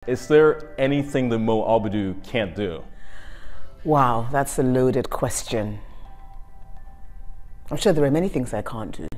Is there anything that Mo Abudu can't do? Wow, that's a loaded question. I'm sure there are many things I can't do.